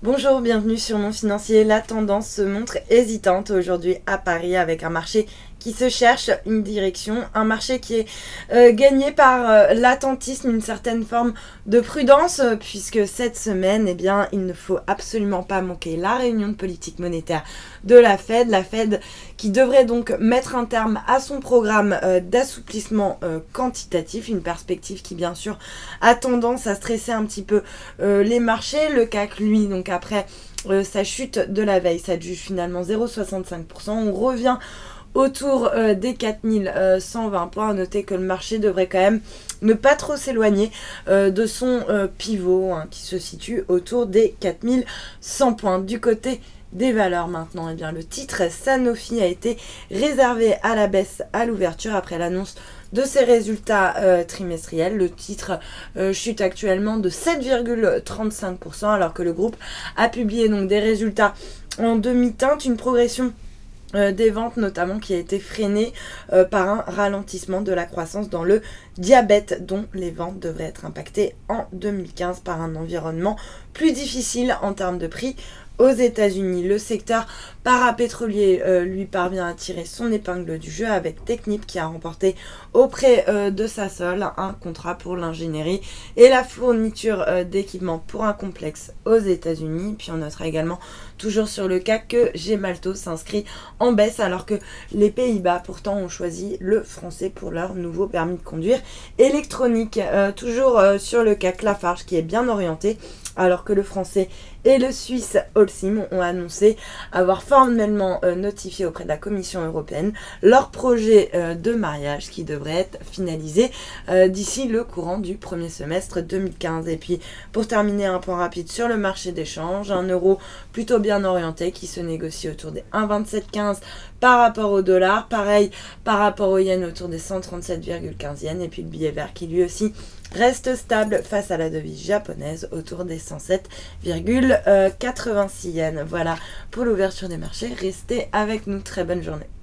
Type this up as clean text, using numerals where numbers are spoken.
Bonjour, bienvenue sur Mon Financier. La tendance se montre hésitante aujourd'hui à Paris avec un marché qui se cherche une direction, un marché qui est gagné par l'attentisme, une certaine forme de prudence, puisque cette semaine, eh bien, il ne faut absolument pas manquer la réunion de politique monétaire de la Fed qui devrait donc mettre un terme à son programme d'assouplissement quantitatif, une perspective qui bien sûr a tendance à stresser un petit peu les marchés. Le CAC, lui, donc après sa chute de la veille, ça juge finalement 0,65%, on revient autour des 4120 points. À noter que le marché devrait quand même ne pas trop s'éloigner de son pivot qui se situe autour des 4100 points. Du côté des valeurs maintenant, eh bien, le titre Sanofi a été réservé à la baisse à l'ouverture après l'annonce de ses résultats trimestriels. Le titre chute actuellement de 7,35% alors que le groupe a publié donc des résultats en demi-teinte, une progression des ventes notamment qui a été freinée par un ralentissement de la croissance dans le diabète, dont les ventes devraient être impactées en 2015 par un environnement plus difficile en termes de prix aux États-Unis. Le secteur parapétrolier lui parvient à tirer son épingle du jeu avec Technip qui a remporté auprès de Sasol un contrat pour l'ingénierie et la fourniture d'équipements pour un complexe aux États-Unis. Puis on notera également toujours sur le CAC que Gemalto s'inscrit en baisse alors que les Pays-Bas pourtant ont choisi le français pour leur nouveau permis de conduire électronique. Toujours sur le CAC, Lafarge qui est bien orienté alors que le français et le suisse Holcim ont annoncé avoir formellement notifié auprès de la Commission européenne leur projet de mariage qui devrait être finalisé d'ici le courant du premier semestre 2015. Et puis pour terminer, un point rapide sur le marché des changes, un euro plutôt bien orienté qui se négocie autour des 1,2715 par rapport au dollar, pareil par rapport au yen autour des 137,15 yens, et puis le billet vert qui lui aussi reste stable face à la devise japonaise autour des 107,86 yens. Voilà pour l'ouverture des marchés. Restez avec nous. Très bonne journée.